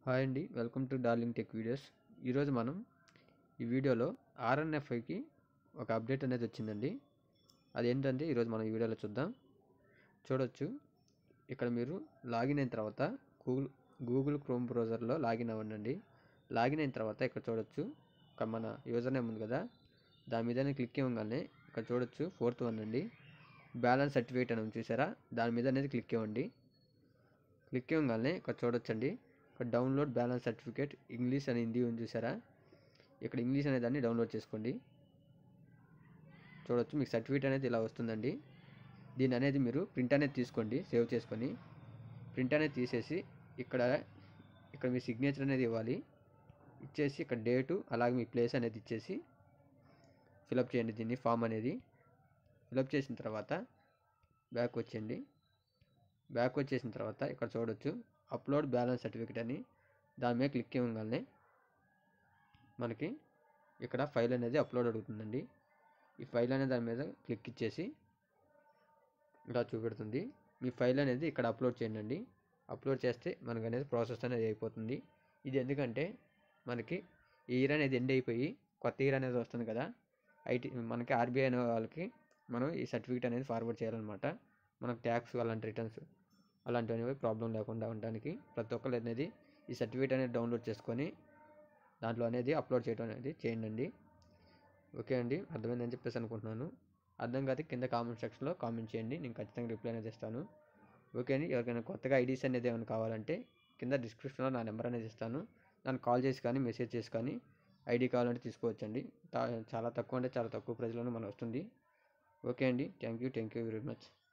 Hi అండి, welcome to darling tech videos. ఈరోజు మనం ఈ వీడియోలో ఆర్ఎన్ఎఫ్ఐకి ఒక అప్డేట్ అనేది వచ్చిందండి. అదేంటంటే ఈరోజు మనం ఈ వీడియోలో చూడొచ్చు. ఇక్కడ మీరు లాగిన్ అయిన తర్వాత గూగుల్ క్రోమ్ బ్రౌజర్లో లాగిన్ అవ్వండి. లాగిన్ అయిన తర్వాత ఇక్కడ చూడొచ్చు, మన యూజర్ నేమ్ ఉంది కదా, దాని మీద క్లిక్ ఇవ్వగానే ఇక్కడ చూడొచ్చు 4th వన్ అండి, బ్యాలెన్స్ సర్టిఫికేట్ అని చూసారా, దాని మీద అనేది క్లిక్ ఇవ్వండి. క్లిక్ ఇవ్వగానే ఇక్కడ చూడొచ్చండి, ఇక్కడ డౌన్లోడ్ బ్యాలెన్స్ సర్టిఫికేట్ ఇంగ్లీష్ అని హిందీ ఉంది చూసారా, ఇక్కడ ఇంగ్లీష్ అనే దాన్ని డౌన్లోడ్ చేసుకోండి. చూడొచ్చు మీకు సర్టిఫికేట్ అనేది ఇలా వస్తుందండి. దీని అనేది మీరు ప్రింట్ అనేది తీసుకోండి, సేవ్ చేసుకొని ప్రింట్ అనేది తీసేసి ఇక్కడ మీ సిగ్నేచర్ అనేది ఇవ్వాలి. ఇచ్చేసి ఇక్కడ డేటు అలాగే మీ ప్లేస్ అనేది ఇచ్చేసి ఫిలప్ చేయండి. దీన్ని ఫామ్ అనేది ఫిలప్ చేసిన తర్వాత బ్యాక్ వచ్చేయండి. బ్యాక్ వచ్చేసిన తర్వాత ఇక్కడ చూడొచ్చు అప్లోడ్ బ్యాలెన్స్ సర్టిఫికేట్ అని, దాని మీద క్లిక్ ఇవ్వగానే మనకి ఇక్కడ ఫైల్ అనేది అప్లోడ్ అడుగుతుందండి. ఈ ఫైల్ అనేది దాని మీద క్లిక్ ఇచ్చేసి ఇలా చూపెడుతుంది. మీ ఫైల్ అనేది ఇక్కడ అప్లోడ్ చేయండి. అప్లోడ్ చేస్తే మనకు అనేది ప్రాసెస్ అనేది అయిపోతుంది. ఇది ఎందుకంటే మనకి ఇయర్ అనేది ఎండ్ అయిపోయి కొత్త ఇయర్ అనేది వస్తుంది కదా, మనకి ఆర్బీఐ అనే వాళ్ళకి మనం ఈ సర్టిఫికేట్ అనేది ఫార్వర్డ్ చేయాలన్నమాట. మనకు ట్యాక్స్ అలాంటి రిటర్న్స్ అలాంటివి ప్రాబ్లం లేకుండా ఉండడానికి ప్రతి ఒక్కరు అనేది ఈ సర్టిఫికేట్ అనేది డౌన్లోడ్ చేసుకొని దాంట్లో అనేది అప్లోడ్ చేయడం అనేది చేయండి. ఓకే అండి, అర్థమైందని చెప్పేసి అనుకుంటున్నాను. అర్థం కాదు కింద కామెంట్ సెక్షన్లో కామెంట్ చేయండి, నేను ఖచ్చితంగా రిప్లై అనేది ఇస్తాను. ఓకే అండి, ఎవరికైనా కొత్తగా ఐడీస్ అనేది ఏమైనా కావాలంటే కింద డిస్క్రిప్షన్లో నా నెంబర్ అనేది ఇస్తాను, నన్ను కాల్ చేసి కానీ మెసేజ్ చేసి కానీ ఐడి కావాలంటే తీసుకోవచ్చండి. చాలా తక్కువ అంటే చాలా తక్కువ ప్రైస్లోనే మనకు వస్తుంది. ఓకే అండి, థ్యాంక్ యూ వెరీ మచ్.